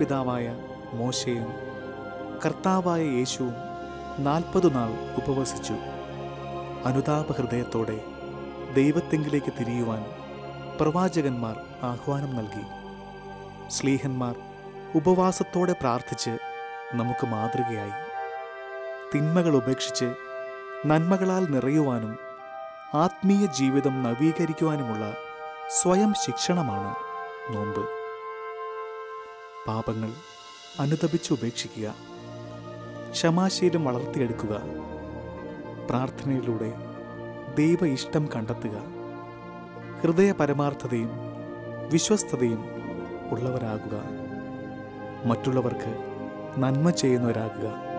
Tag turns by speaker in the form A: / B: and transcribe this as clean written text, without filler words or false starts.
A: പിതാവായ മോശയും കർത്താവായ യേശുവും 40 നാൾ ഉപവസിച്ചു. അനുതാപഹൃദയത്തോടെ ദൈവത്തെങ്കിലേക്ക് തിരിയുവാൻ പ്രവാചകന്മാർ ആഹ്വാനം നൽകി. ശ്ലീഹന്മാർ ഉപവാസത്തോടെ പ്രാർത്ഥിച്ച് നമുക്ക് മാതൃകയായി. തിന്മകൾ ഉപേക്ഷിച്ച് നന്മകളാൽ നിറയുവാനും ആത്മീയ ജീവിതം നവീകരിക്കുവാനുമുള്ള സ്വയം ശിക്ഷണമാണ് നോമ്പ്. പാപങ്ങൾ അനുതപിച്ച് ഉപേക്ഷിക്കുക, ക്ഷമാശീലം വളർത്തിയെടുക്കുക, പ്രാർത്ഥനയിലൂടെ ദൈവ ഇഷ്ടം കണ്ടെത്തുക, ഹൃദയ പരമാർത്ഥതയും വിശ്വസ്തതയും ഉള്ളവരാകുക, മറ്റുള്ളവർക്ക് നന്മ ചെയ്യുന്നവരാകുക.